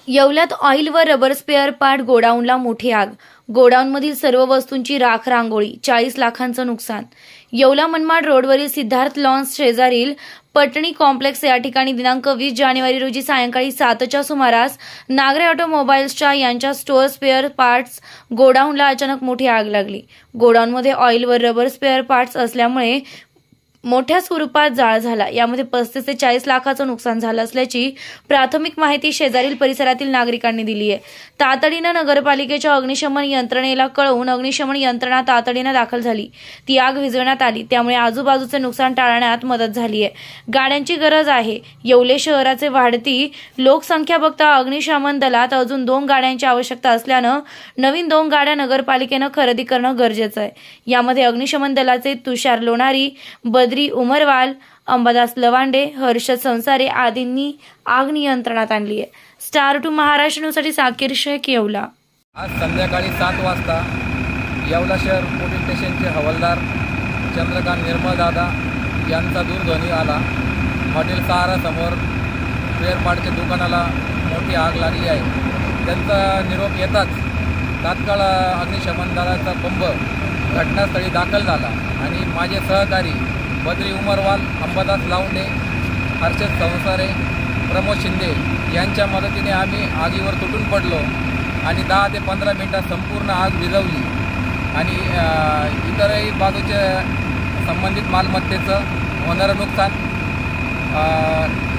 येवल्यात oil व rubber spare part गोडाऊनला मोठी आग. गोडाऊनमधील सर्व वस्तूंची राख रांगोळी. 40 लाखांचं नुकसान. येवला मनमाड रोडवरील सिद्धार्थ लॉन्स शेजारील पटणी कॉम्प्लेक्स या ठिकाणी दिनांक 20 जानेवारी रोजी सायंकाळी 7च्या सुमारास नागरे ऑटोमोबाईल्सच्या यांच्या स्टोअर स्पेअर पार्ट्स गोडाऊनला अचानक मोठी आग लागली. गोडाऊनमध्ये ऑइल व रबर स्पेअर पार्ट्स असल्यामुळे मोठ्या स्वरूपात जाळ झाला. यामध्ये 35 ते 40 लाखाचं नुकसान झालं असल्याची प्राथमिक माहिती शेजारील परिसरातील नागरिकांनी दिली आहे. तातडीनं नगरपालिकेच्या अग्निशमन यंत्रणेला कळवून अग्निशमन यंत्रणा तातडीनं दाखल झाली. ती आग विझवण्यात आली. त्यामुळे आजूबाजूचे नुकसान टाळण्यात मदत झाली आहे. गाड्यांची गरज आहे. येवले शहराचे वाढती लोकसंख्या बघता अग्निशमन दलात अजून 2 गाड्यांची आवश्यकता असल्यानं नवीन 2 गाड्या नगरपालिकेनं खरेदी करणं गरजेचं आहे. यामध्ये अग्निशमन दलाचे तुषार लोणारी, बद्री उमरवाल, अंबादास लवांडे, हर्षद संसारे आदींनी आग नियंत्रणात आणली आहे. स्टार 2 महाराष्ट्र न्यूजसाठी साकीर शेख, येवला. आज संध्याकाळी 7 वाजता येवला शहर पोलीस स्टेशनचे हवालदार चंद्रकांत निर्मलदादा यांचा दूरध्वनी आला. हॉटेल सहारा समोर स्पेअर पार्टच्या दुकानाला मोठी आग लागली आहे. त्यांचा निरोप येताच तात्काळ अग्निशमन दलाचा बंब घटनास्थळी दाखल झाला आणि माझे सहकारी बद्री उमरवाल, अंबादास लावंडे, हर्षद संसारे, प्रमोद शिंदे यांच्या मदतीने आम्ही आगीवर तुटून पडलो आणि 10 ते 15 मिनिटात संपूर्ण आग विझवली आणि इतरही बाजूच्या संबंधित मालमत्तेचं होणारं नुकसान